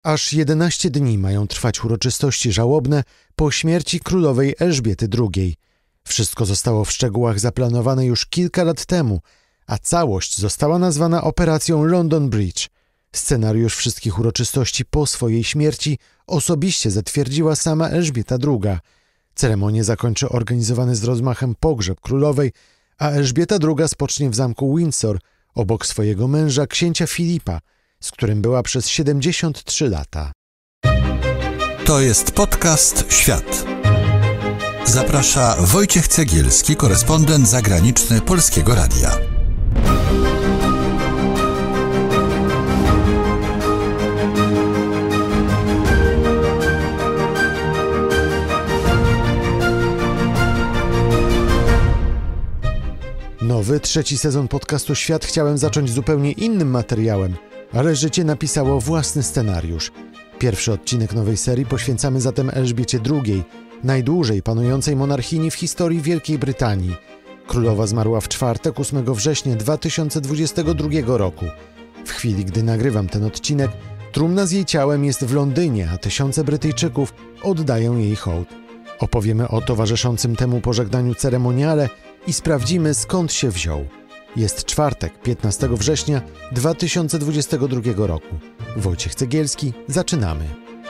Aż 11 dni mają trwać uroczystości żałobne po śmierci królowej Elżbiety II. Wszystko zostało w szczegółach zaplanowane już kilka lat temu, a całość została nazwana operacją London Bridge. Scenariusz wszystkich uroczystości po swojej śmierci osobiście zatwierdziła sama Elżbieta II. Ceremonię zakończy organizowany z rozmachem pogrzeb królowej, a Elżbieta II spocznie w zamku Windsor obok swojego męża, księcia Filipa, z którym była przez 73 lata. To jest podcast Świat. Zaprasza Wojciech Cegielski, korespondent zagraniczny Polskiego Radia. Nowy, trzeci sezon podcastu Świat chciałem zacząć zupełnie innym materiałem, ale życie napisało własny scenariusz. Pierwszy odcinek nowej serii poświęcamy zatem Elżbiecie II, najdłużej panującej monarchini w historii Wielkiej Brytanii. Królowa zmarła w czwartek, 8 września 2022 roku. W chwili, gdy nagrywam ten odcinek, trumna z jej ciałem jest w Londynie, a tysiące Brytyjczyków oddają jej hołd. Opowiemy o towarzyszącym temu pożegnaniu ceremoniale i sprawdzimy, skąd się wziął. Jest czwartek, 15 września 2022 roku. Wojciech Cegielski, zaczynamy.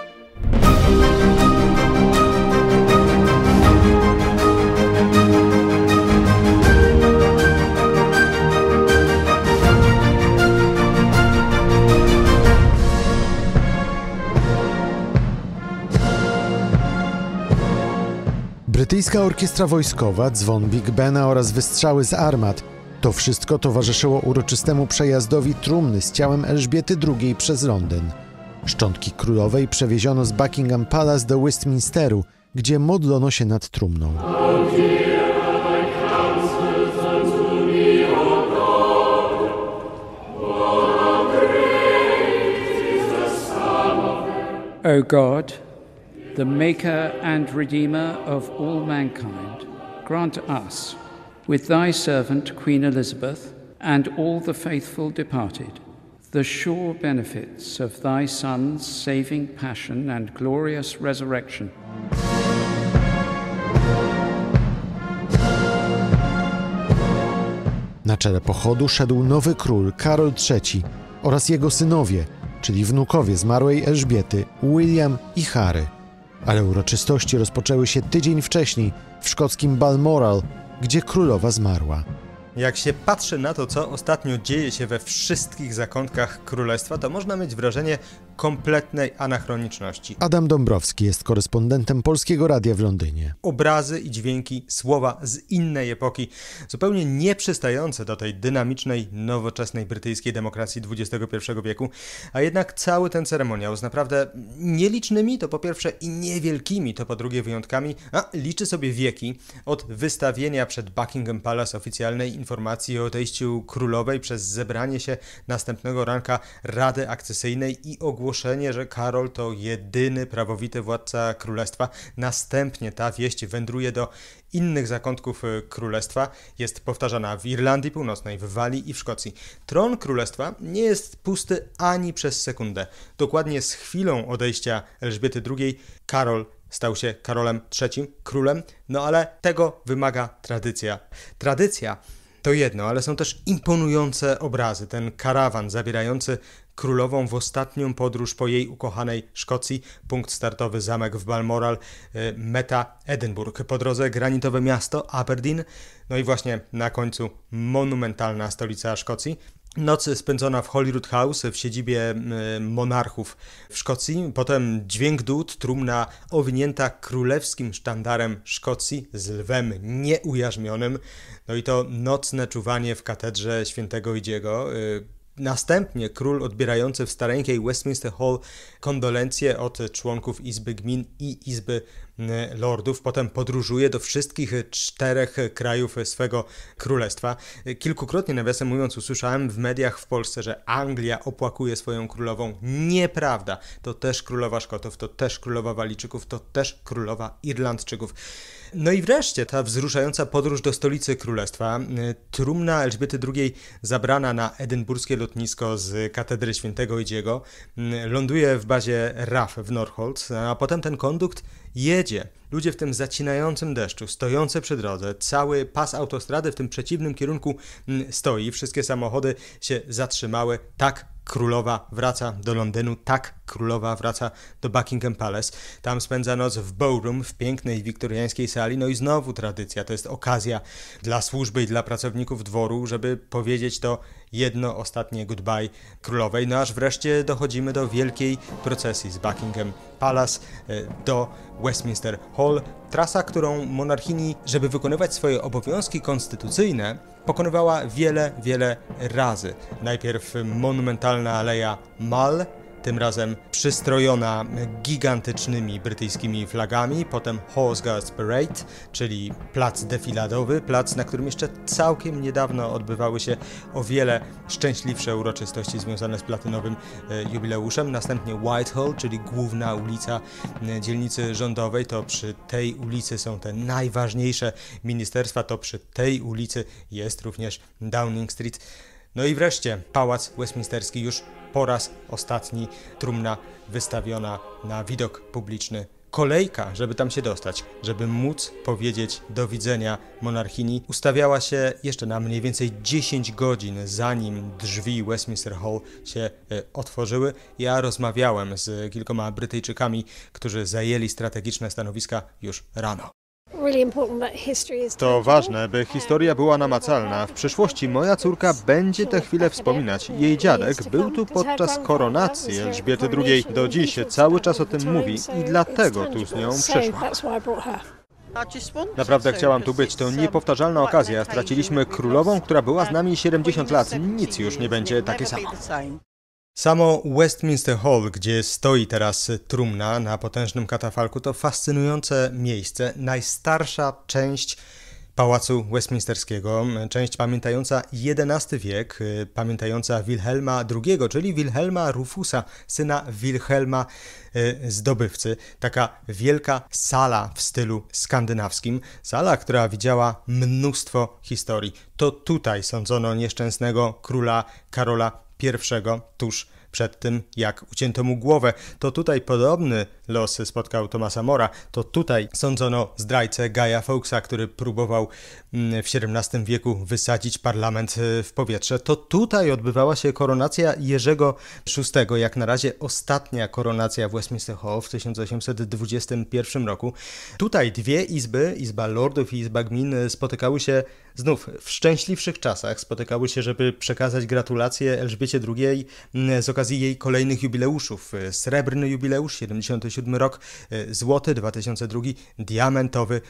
Brytyjska orkiestra wojskowa, dzwon Big Bena oraz wystrzały z armat – to wszystko towarzyszyło uroczystemu przejazdowi trumny z ciałem Elżbiety II przez Londyn. Szczątki królowej przewieziono z Buckingham Palace do Westminsteru, gdzie modlono się nad trumną. O God, the Maker and Redeemer of all mankind, grant us, with thy servant Queen Elizabeth and all the faithful departed, the sure benefits of thy Son's saving passion and glorious resurrection. Na czele pochodu szedł nowy król Karol III oraz jego synowie, czyli wnukowie zmarłej Elżbiety, William i Harry. Ale uroczystości rozpoczęły się tydzień wcześniej w szkockim Balmoral, gdzie królowa zmarła. Jak się patrzy na to, co ostatnio dzieje się we wszystkich zakątkach królestwa, to można mieć wrażenie kompletnej anachroniczności. Adam Dąbrowski jest korespondentem Polskiego Radia w Londynie. Obrazy i dźwięki, słowa z innej epoki, zupełnie nieprzystające do tej dynamicznej, nowoczesnej brytyjskiej demokracji XXI wieku, a jednak cały ten ceremoniał z naprawdę nielicznymi to po pierwsze i niewielkimi to po drugie wyjątkami, a liczy sobie wieki od wystawienia przed Buckingham Palace oficjalnej informacji o odejściu królowej przez zebranie się następnego ranka Rady Akcesyjnej i ogłoszenie, że Karol to jedyny prawowity władca królestwa. Następnie ta wieść wędruje do innych zakątków królestwa, jest powtarzana w Irlandii Północnej, w Walii i w Szkocji. Tron królestwa nie jest pusty ani przez sekundę. Dokładnie z chwilą odejścia Elżbiety II Karol stał się Karolem III, królem, no ale tego wymaga tradycja. Tradycja to jedno, ale są też imponujące obrazy. Ten karawan zabierający królową w ostatnią podróż po jej ukochanej Szkocji. Punkt startowy zamek w Balmoral, meta Edynburg. Po drodze granitowe miasto Aberdeen. No i właśnie na końcu monumentalna stolica Szkocji. Noc spędzona w Holyrood House, w siedzibie monarchów w Szkocji. Potem dźwięk dud, trumna owinięta królewskim sztandarem Szkocji z lwem nieujarzmionym. No i to nocne czuwanie w katedrze świętego Idziego. Następnie król odbierający w stareńkiej Westminster Hall kondolencje od członków Izby Gmin i Izby Lordów. Potem podróżuje do wszystkich 4 krajów swego królestwa. Kilkukrotnie, nawiasem mówiąc, usłyszałem w mediach w Polsce, że Anglia opłakuje swoją królową. Nieprawda. To też królowa Szkotów, to też królowa Walijczyków, to też królowa Irlandczyków. No i wreszcie ta wzruszająca podróż do stolicy królestwa. Trumna Elżbiety II zabrana na edynburskie lotnisko lotnisko z katedry świętego Idziego, ląduje w bazie RAF w Northolt, a potem ten kondukt jedzie. Ludzie w tym zacinającym deszczu, stojące przy drodze, cały pas autostrady w tym przeciwnym kierunku stoi, wszystkie samochody się zatrzymały. Tak królowa wraca do Londynu, tak królowa wraca do Buckingham Palace. Tam spędza noc w ballroom, w pięknej wiktoriańskiej sali. No i znowu tradycja, to jest okazja dla służby i dla pracowników dworu, żeby powiedzieć to jedno ostatnie goodbye królowej. No aż wreszcie dochodzimy do wielkiej procesji z Buckingham Palace do Westminster Hall. Trasa, którą monarchini, żeby wykonywać swoje obowiązki konstytucyjne, pokonywała wiele razy. Najpierw monumentalna aleja Mall, tym razem przystrojona gigantycznymi brytyjskimi flagami, potem Horse Guards Parade, czyli plac defiladowy, plac, na którym jeszcze całkiem niedawno odbywały się o wiele szczęśliwsze uroczystości związane z platynowym jubileuszem. Następnie Whitehall, czyli główna ulica dzielnicy rządowej, to przy tej ulicy są te najważniejsze ministerstwa, to przy tej ulicy jest również Downing Street. No i wreszcie Pałac Westminsterski, już po raz ostatni, trumna wystawiona na widok publiczny. Kolejka, żeby tam się dostać, żeby móc powiedzieć do widzenia monarchini, ustawiała się jeszcze na mniej więcej 10 godzin, zanim drzwi Westminster Hall się otworzyły. Ja rozmawiałem z kilkoma Brytyjczykami, którzy zajęli strategiczne stanowiska już rano. To ważne, by historia była namacalna. W przyszłości moja córka będzie tę chwilę wspominać. Jej dziadek był tu podczas koronacji Elżbiety II. Do dziś cały czas o tym mówi i dlatego tu z nią przyszła. Naprawdę chciałam tu być. To niepowtarzalna okazja. Straciliśmy królową, która była z nami 70 lat. Nic już nie będzie takie samo. Samo Westminster Hall, gdzie stoi teraz trumna na potężnym katafalku, to fascynujące miejsce. Najstarsza część Pałacu Westminsterskiego, część pamiętająca XI wiek, pamiętająca Wilhelma II, czyli Wilhelma Rufusa, syna Wilhelma Zdobywcy. Taka wielka sala w stylu skandynawskim, sala, która widziała mnóstwo historii. To tutaj sądzono nieszczęsnego króla Karola I, tuż przed tym, jak ucięto mu głowę. To tutaj podobny los spotkał Thomasa More'a. To tutaj sądzono zdrajcę Guy'a Fawkesa, który próbował w XVII wieku wysadzić parlament w powietrze. To tutaj odbywała się koronacja Jerzego VI, jak na razie ostatnia koronacja w Westminster Hall w 1821 roku. Tutaj dwie izby, Izba Lordów i Izba Gmin, spotykały się znów w szczęśliwszych czasach. Spotykały się, żeby przekazać gratulacje Elżbiecie II z okazji jej kolejnych jubileuszów. Srebrny jubileusz, 77 rok, złoty, 2002, diamentowy,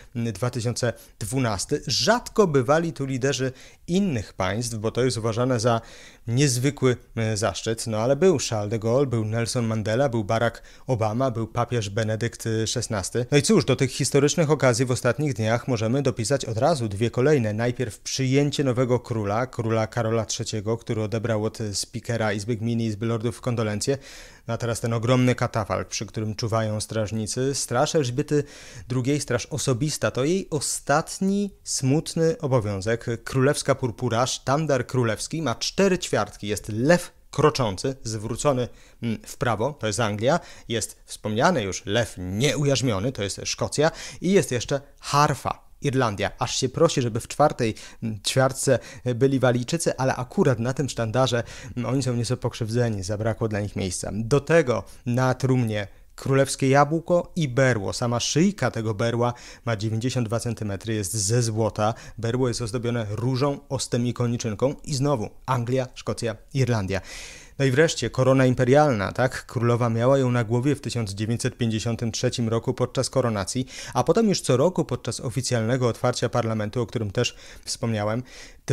2012. Rzadko bywali tu liderzy innych państw, bo to jest uważane za niezwykły zaszczyt, no ale był Charles de Gaulle, był Nelson Mandela, był Barack Obama, był papież Benedykt XVI. No i cóż, do tych historycznych okazji w ostatnich dniach możemy dopisać od razu dwie kolejne. Najpierw przyjęcie nowego króla Karola III, który odebrał od speakera Izby Gmin i Izby Lordów kondolencje. No a teraz ten ogromny katafalk, przy którym czuwają strażnicy. Straż Elżbiety II, straż osobista, to jej ostatni smutny obowiązek. Królewska purpura, sztandar królewski, ma 4/4. Jest lew kroczący, zwrócony w prawo, to jest Anglia, jest wspomniany już lew nieujarzmiony, to jest Szkocja i jest jeszcze harfa, Irlandia. Aż się prosi, żeby w 4/4 byli Walijczycy, ale akurat na tym sztandarze oni są nieco pokrzywdzeni, zabrakło dla nich miejsca. Do tego na trumnie królewskie jabłko i berło. Sama szyjka tego berła ma 92 cm, jest ze złota. Berło jest ozdobione różą, ostem i koniczynką. I znowu Anglia, Szkocja, Irlandia. No i wreszcie korona imperialna, tak? Królowa miała ją na głowie w 1953 roku podczas koronacji, a potem już co roku podczas oficjalnego otwarcia parlamentu, o którym też wspomniałem,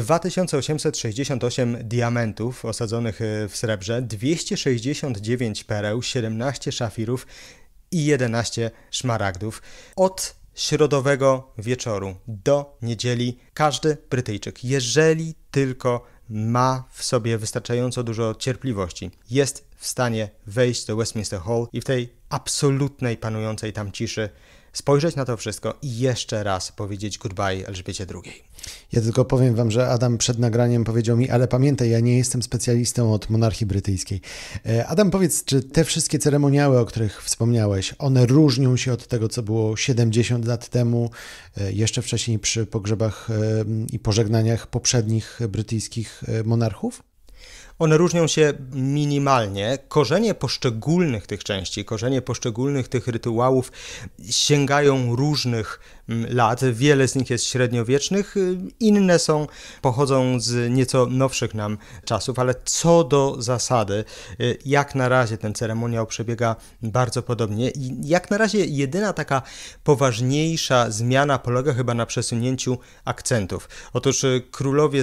2868 diamentów osadzonych w srebrze, 269 pereł, 17 szafirów i 11 szmaragdów. Od środowego wieczoru do niedzieli każdy Brytyjczyk, jeżeli tylko ma w sobie wystarczająco dużo cierpliwości, jest w stanie wejść do Westminster Hall i w tej absolutnej panującej tam ciszy spojrzeć na to wszystko i jeszcze raz powiedzieć goodbye Elżbiecie II. Ja tylko powiem wam, że Adam przed nagraniem powiedział mi, ale pamiętaj, ja nie jestem specjalistą od monarchii brytyjskiej. Adam, powiedz, czy te wszystkie ceremoniały, o których wspomniałeś, one różnią się od tego, co było 70 lat temu, jeszcze wcześniej przy pogrzebach i pożegnaniach poprzednich brytyjskich monarchów? One różnią się minimalnie. Korzenie poszczególnych tych części, korzenie poszczególnych tych rytuałów sięgają różnych lat. Wiele z nich jest średniowiecznych, inne pochodzą z nieco nowszych nam czasów, ale co do zasady, jak na razie ten ceremoniał przebiega bardzo podobnie. I jak na razie jedyna taka poważniejsza zmiana polega chyba na przesunięciu akcentów. Otóż królowie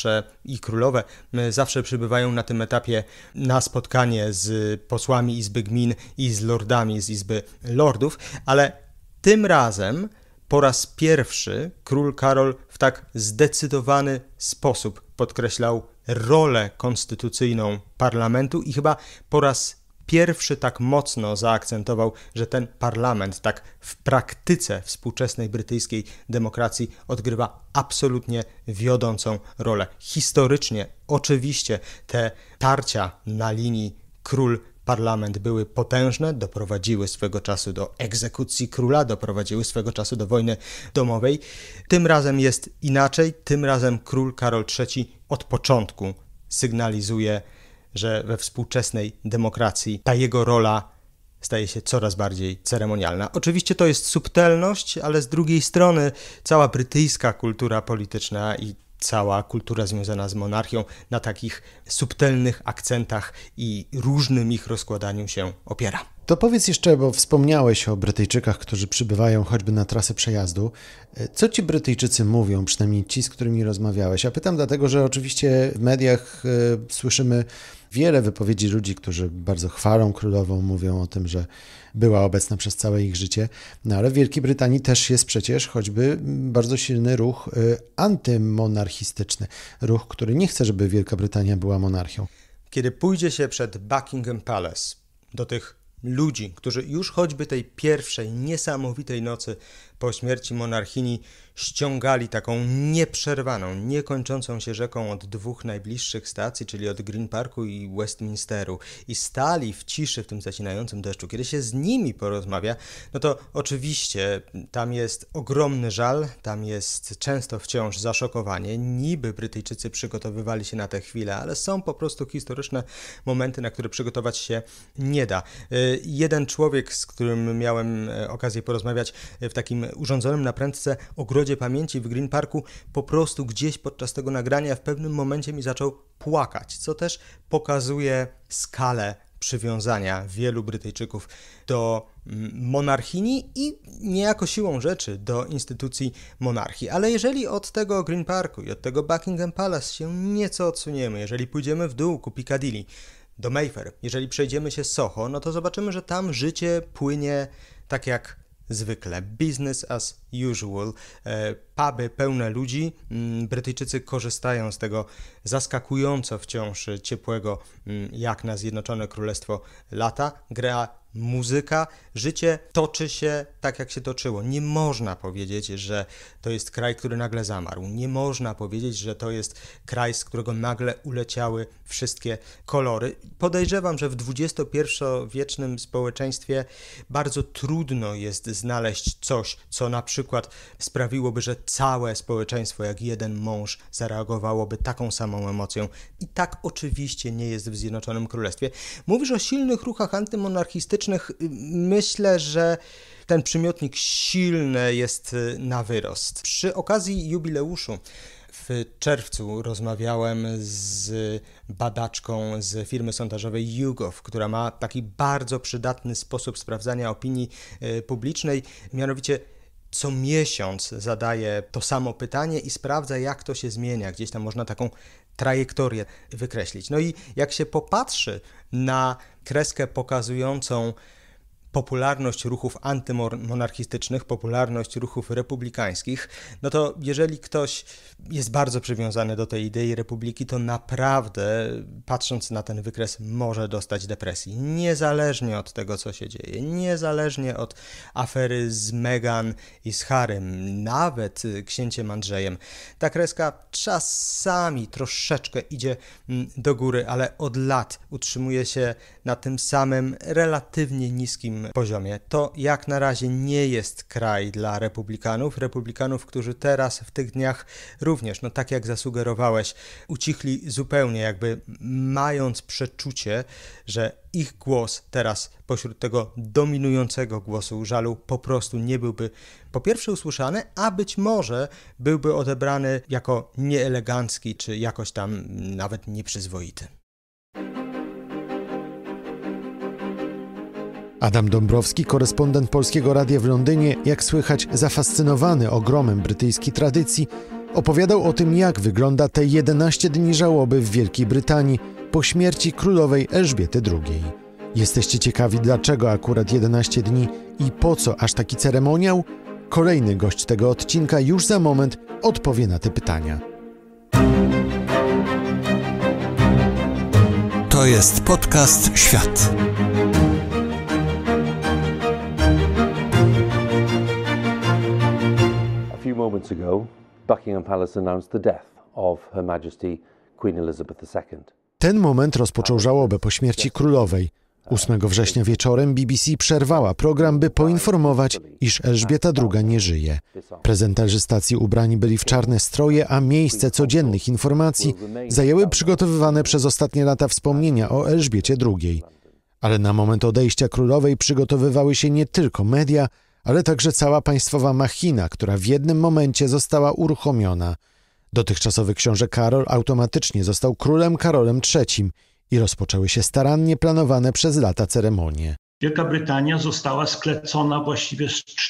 i królowe zawsze przybywają na tym etapie na spotkanie z posłami Izby Gmin i z lordami z Izby Lordów, ale tym razem po raz pierwszy król Karol w tak zdecydowany sposób podkreślał rolę konstytucyjną parlamentu i chyba po raz pierwszy tak mocno zaakcentował, że ten parlament tak w praktyce współczesnej brytyjskiej demokracji odgrywa absolutnie wiodącą rolę. Historycznie oczywiście te tarcia na linii król-parlament były potężne, doprowadziły swego czasu do egzekucji króla, doprowadziły swego czasu do wojny domowej. Tym razem jest inaczej, tym razem król Karol III od początku sygnalizuje, że we współczesnej demokracji ta jego rola staje się coraz bardziej ceremonialna. Oczywiście to jest subtelność, ale z drugiej strony cała brytyjska kultura polityczna i cała kultura związana z monarchią na takich subtelnych akcentach i różnym ich rozkładaniu się opiera. To powiedz jeszcze, bo wspomniałeś o Brytyjczykach, którzy przybywają choćby na trasę przejazdu. Co ci Brytyjczycy mówią, przynajmniej ci, z którymi rozmawiałeś? Ja pytam dlatego, że oczywiście w mediach słyszymy wiele wypowiedzi ludzi, którzy bardzo chwalą królową, mówią o tym, że była obecna przez całe ich życie. No ale w Wielkiej Brytanii też jest przecież choćby bardzo silny ruch antymonarchistyczny. Ruch, który nie chce, żeby Wielka Brytania była monarchią. Kiedy pójdzie się przed Buckingham Palace do tych ludzi, którzy już choćby tej pierwszej niesamowitej nocy po śmierci monarchini ściągali taką nieprzerwaną, niekończącą się rzeką od dwóch najbliższych stacji, czyli od Green Parku i Westminsteru, i stali w ciszy w tym zacinającym deszczu. Kiedy się z nimi porozmawia, no to oczywiście tam jest ogromny żal, tam jest często wciąż zaszokowanie. Niby Brytyjczycy przygotowywali się na tę chwilę, ale są po prostu historyczne momenty, na które przygotować się nie da. Jeden człowiek, z którym miałem okazję porozmawiać w takim urządzonym na prędce ogrodzie pamięci w Green Parku, po prostu gdzieś podczas tego nagrania w pewnym momencie mi zaczął płakać, co też pokazuje skalę przywiązania wielu Brytyjczyków do monarchini i niejako siłą rzeczy do instytucji monarchii. Ale jeżeli od tego Green Parku i od tego Buckingham Palace się nieco odsuniemy, jeżeli pójdziemy w dół ku Piccadilly, do Mayfair, jeżeli przejdziemy się Soho, no to zobaczymy, że tam życie płynie tak jak zwykle. Business as usual. Puby pełne ludzi. Brytyjczycy korzystają z tego zaskakująco wciąż ciepłego, jak na Zjednoczone Królestwo, lata. Gra muzyka. Życie toczy się tak, jak się toczyło. Nie można powiedzieć, że to jest kraj, który nagle zamarł. Nie można powiedzieć, że to jest kraj, z którego nagle uleciały wszystkie kolory. Podejrzewam, że w XXI-wiecznym społeczeństwie bardzo trudno jest znaleźć coś, co na przykład sprawiłoby, że całe społeczeństwo, jak jeden mąż, zareagowałoby taką samą emocją. I tak oczywiście nie jest w Zjednoczonym Królestwie. Mówisz o silnych ruchach antymonarchistycznych. Myślę, że ten przymiotnik silny jest na wyrost. Przy okazji jubileuszu w czerwcu rozmawiałem z badaczką z firmy sondażowej YouGov, która ma taki bardzo przydatny sposób sprawdzania opinii publicznej, mianowicie co miesiąc zadaje to samo pytanie i sprawdza, jak to się zmienia. Gdzieś tam można taką trajektorię wykreślić. No i jak się popatrzy na kreskę pokazującą popularność ruchów antymonarchistycznych, popularność ruchów republikańskich, no to jeżeli ktoś jest bardzo przywiązany do tej idei republiki, to naprawdę, patrząc na ten wykres, może dostać depresji. Niezależnie od tego, co się dzieje, niezależnie od afery z Meghan i z Harrym, nawet księciem Andrzejem. Ta kreska czasami troszeczkę idzie do góry, ale od lat utrzymuje się na tym samym relatywnie niskim poziomie. To jak na razie nie jest kraj dla republikanów, którzy teraz w tych dniach również, no tak jak zasugerowałeś, ucichli zupełnie, jakby mając przeczucie, że ich głos teraz pośród tego dominującego głosu żalu po prostu nie byłby po pierwsze usłyszany, a być może byłby odebrany jako nieelegancki, czy jakoś tam nawet nieprzyzwoity. Adam Dąbrowski, korespondent Polskiego Radia w Londynie, jak słychać zafascynowany ogromem brytyjskiej tradycji, opowiadał o tym, jak wygląda te 11 dni żałoby w Wielkiej Brytanii po śmierci królowej Elżbiety II. Jesteście ciekawi, dlaczego akurat 11 dni i po co aż taki ceremoniał? Kolejny gość tego odcinka już za moment odpowie na te pytania. To jest podcast Świat. A few moments ago, Buckingham Palace announced the death of Her Majesty Queen Elizabeth II. Ten moment rozpoczął żałobę po śmierci królowej. 8 września wieczorem BBC przerwała program, by poinformować, iż Elżbieta II nie żyje. Prezenterzy stacji ubrani byli w czarne stroje, a miejsce codziennych informacji zajęły przygotowywane przez ostatnie lata wspomnienia o Elżbiecie II. Ale na moment odejścia królowej przygotowywały się nie tylko media, ale także cała państwowa machina, która w jednym momencie została uruchomiona. Dotychczasowy książę Karol automatycznie został królem Karolem III i rozpoczęły się starannie planowane przez lata ceremonie. Wielka Brytania została sklecona właściwie z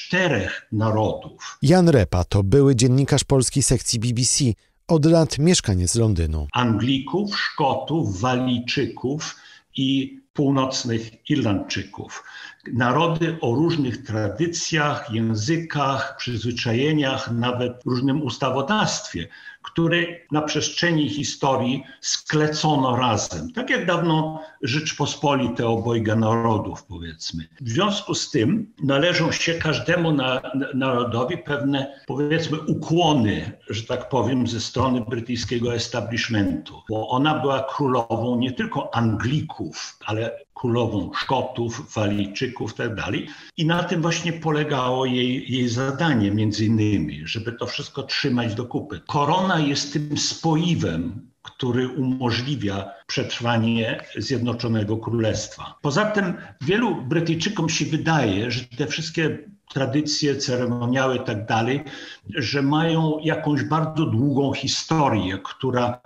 4 narodów. Jan Repa to były dziennikarz polskiej sekcji BBC, od lat mieszkaniec Londynu. Anglików, Szkotów, Walijczyków i północnych Irlandczyków. Narody o różnych tradycjach, językach, przyzwyczajeniach, nawet różnym ustawodawstwie, które na przestrzeni historii sklecono razem. Tak jak dawno Rzeczpospolite obojga narodów, powiedzmy. W związku z tym należą się każdemu narodowi pewne, powiedzmy, ukłony, że tak powiem, ze strony brytyjskiego establishmentu. Bo ona była królową nie tylko Anglików, ale królową Szkotów, Walijczyków i tak dalej. I na tym właśnie polegało jej zadanie, między innymi, żeby to wszystko trzymać do kupy. Korona jest tym spoiwem, który umożliwia przetrwanie Zjednoczonego Królestwa. Poza tym wielu Brytyjczykom się wydaje, że te wszystkie tradycje, ceremoniały i tak dalej, że mają jakąś bardzo długą historię, która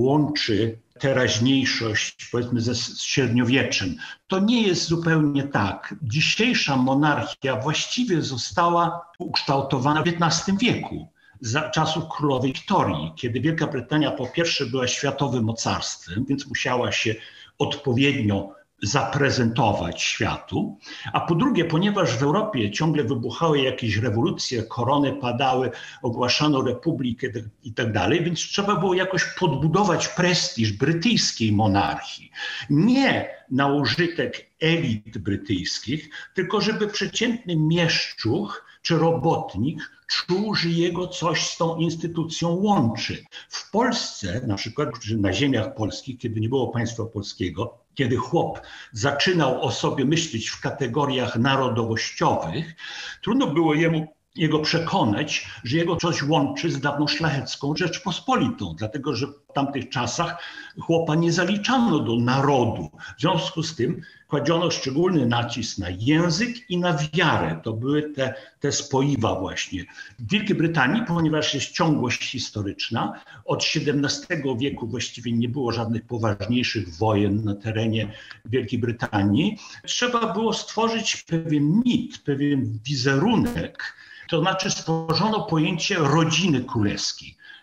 łączy teraźniejszość, powiedzmy, ze średniowieczem. To nie jest zupełnie tak. Dzisiejsza monarchia właściwie została ukształtowana w XV wieku, za czasów królowej Wiktorii, kiedy Wielka Brytania po pierwsze była światowym mocarstwem, więc musiała się odpowiednio zaprezentować światu, a po drugie, ponieważ w Europie ciągle wybuchały jakieś rewolucje, korony padały, ogłaszano republikę i tak dalej, więc trzeba było jakoś podbudować prestiż brytyjskiej monarchii. Nie na użytek elit brytyjskich, tylko żeby przeciętny mieszczuch czy robotnik czuł, że jego coś z tą instytucją łączy. W Polsce, na przykład na ziemiach polskich, kiedy nie było państwa polskiego, kiedy chłop zaczynał o sobie myśleć w kategoriach narodowościowych, trudno było jego przekonać, że jego coś łączy z dawną szlachecką Rzeczpospolitą, dlatego że w tamtych czasach chłopa nie zaliczano do narodu. W związku z tym kładziono szczególny nacisk na język i na wiarę. To były te spoiwa właśnie. W Wielkiej Brytanii, ponieważ jest ciągłość historyczna, od XVII wieku właściwie nie było żadnych poważniejszych wojen na terenie Wielkiej Brytanii. Trzeba było stworzyć pewien mit, pewien wizerunek. To znaczy stworzono pojęcie rodziny królewskiej.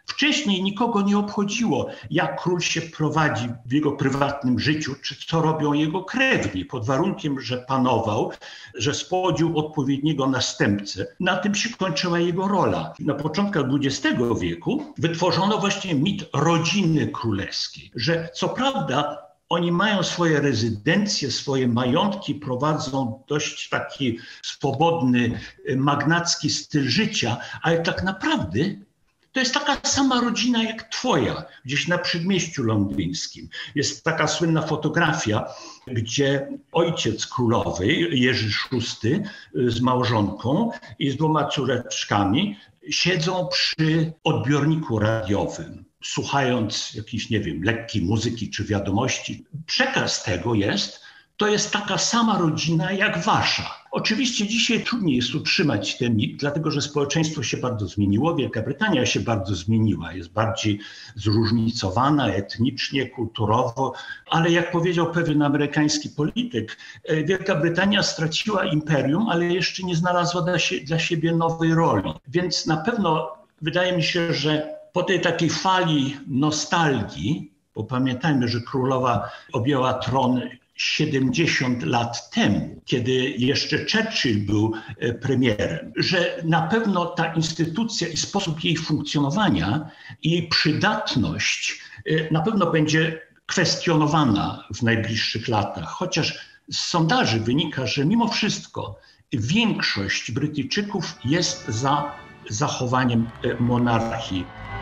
Wcześniej nikogo nie obchodziło, jak król się prowadzi w jego prywatnym życiu, czy co robią jego krewni, pod warunkiem, że panował, że spłodził odpowiedniego następcę. Na tym się kończyła jego rola. Na początkach XX wieku wytworzono właśnie mit rodziny królewskiej, że co prawda oni mają swoje rezydencje, swoje majątki, prowadzą dość taki swobodny, magnacki styl życia, ale tak naprawdę to jest taka sama rodzina jak twoja, gdzieś na przedmieściu londyńskim. Jest taka słynna fotografia, gdzie ojciec królowej, Jerzy VI, z małżonką i z 2 córeczkami siedzą przy odbiorniku radiowym, słuchając jakiejś, nie wiem, lekkiej muzyki czy wiadomości. Przekaz tego to jest taka sama rodzina jak wasza. Oczywiście dzisiaj trudniej jest utrzymać ten mit, dlatego że społeczeństwo się bardzo zmieniło. Wielka Brytania się bardzo zmieniła, jest bardziej zróżnicowana etnicznie, kulturowo, ale jak powiedział pewien amerykański polityk, Wielka Brytania straciła imperium, ale jeszcze nie znalazła dla siebie nowej roli. Więc na pewno wydaje mi się, że po tej takiej fali nostalgii, bo pamiętajmy, że królowa objęła tron 70 lat temu, kiedy jeszcze Churchill był premierem, że na pewno ta instytucja i sposób jej funkcjonowania i jej przydatność na pewno będzie kwestionowana w najbliższych latach. Chociaż z sondaży wynika, że mimo wszystko większość Brytyjczyków jest za zachowaniem monarchii.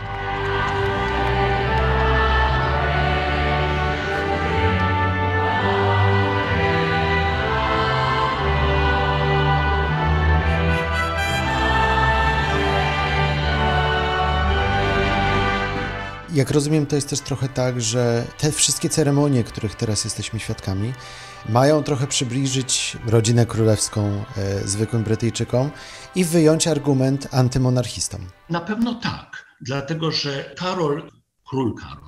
Jak rozumiem, to jest też trochę tak, że te wszystkie ceremonie, których teraz jesteśmy świadkami, mają trochę przybliżyć rodzinę królewską zwykłym Brytyjczykom i wyjąć argument antymonarchistom. Na pewno tak, dlatego że król Karol,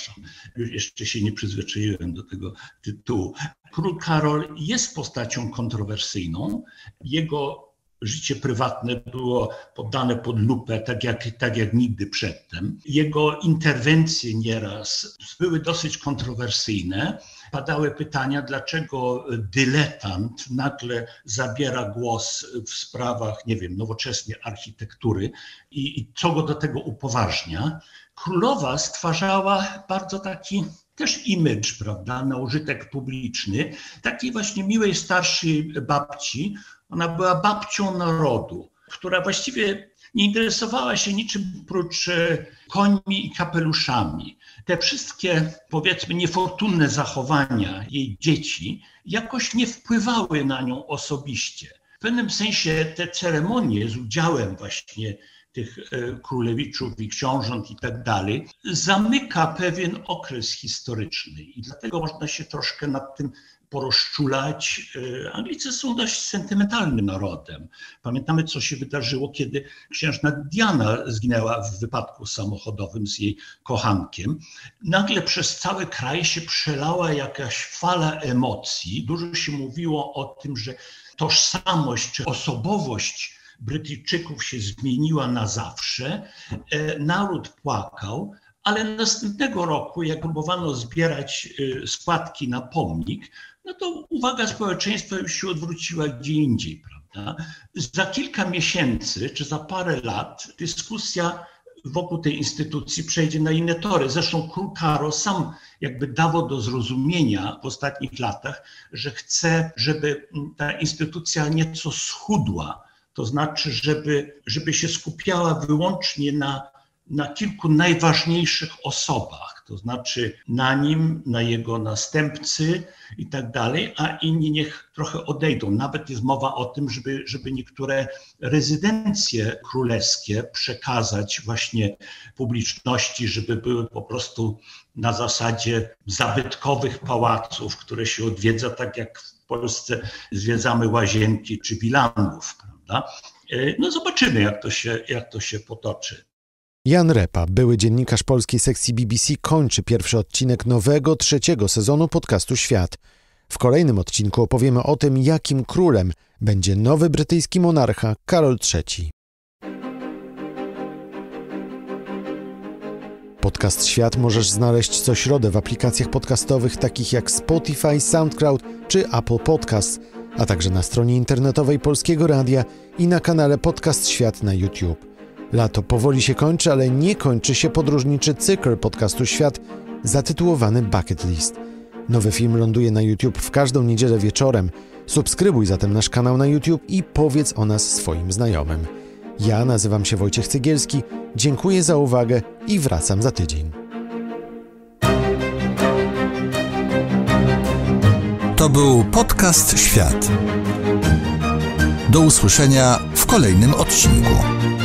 jeszcze się nie przyzwyczaiłem do tego tytułu. Król Karol jest postacią kontrowersyjną. Jego życie prywatne było poddane pod lupę, tak jak nigdy przedtem. Jego interwencje nieraz były dosyć kontrowersyjne. Padały pytania, dlaczego dyletant nagle zabiera głos w sprawach, nie wiem, nowoczesnej architektury i co go do tego upoważnia. Królowa stwarzała bardzo taki też image, prawda, na użytek publiczny, takiej właśnie miłej starszej babci. Ona była babcią narodu, która właściwie nie interesowała się niczym prócz końmi i kapeluszami. Te wszystkie, powiedzmy, niefortunne zachowania jej dzieci jakoś nie wpływały na nią osobiście. W pewnym sensie te ceremonie z udziałem właśnie tych królewiczów i książąt i tak dalej, zamyka pewien okres historyczny i dlatego można się troszkę nad tym porozczulać. Anglicy są dość sentymentalnym narodem. Pamiętamy, co się wydarzyło, kiedy księżna Diana zginęła w wypadku samochodowym z jej kochankiem. Nagle przez cały kraj się przelała jakaś fala emocji. Dużo się mówiło o tym, że tożsamość czy osobowość Brytyjczyków się zmieniła na zawsze. Naród płakał, ale następnego roku, jak próbowano zbierać składki na pomnik, no to uwaga społeczeństwa już się odwróciła gdzie indziej, prawda? Za kilka miesięcy czy za parę lat dyskusja wokół tej instytucji przejdzie na inne tory. Zresztą król Karol sam jakby dawał do zrozumienia w ostatnich latach, że chce, żeby ta instytucja nieco schudła. To znaczy, żeby się skupiała wyłącznie na kilku najważniejszych osobach, to znaczy na nim, na jego następcy i tak dalej, a inni niech trochę odejdą. Nawet jest mowa o tym, żeby niektóre rezydencje królewskie przekazać właśnie publiczności, żeby były po prostu na zasadzie zabytkowych pałaców, które się odwiedza, tak jak w Polsce zwiedzamy łazienki czy Wilanów, prawda? No zobaczymy, jak to się potoczy. Jan Repa, były dziennikarz polskiej sekcji BBC, kończy pierwszy odcinek nowego, 3. sezonu podcastu Świat. W kolejnym odcinku opowiemy o tym, jakim królem będzie nowy brytyjski monarcha Karol III. Podcast Świat możesz znaleźć co środę w aplikacjach podcastowych takich jak Spotify, SoundCloud czy Apple Podcasts, a także na stronie internetowej Polskiego Radia i na kanale Podcast Świat na YouTube. Lato powoli się kończy, ale nie kończy się podróżniczy cykl podcastu Świat zatytułowany Bucket List. Nowy film ląduje na YouTube w każdą niedzielę wieczorem. Subskrybuj zatem nasz kanał na YouTube i powiedz o nas swoim znajomym. Ja nazywam się Wojciech Cegielski, dziękuję za uwagę i wracam za tydzień. To był podcast Świat. Do usłyszenia w kolejnym odcinku.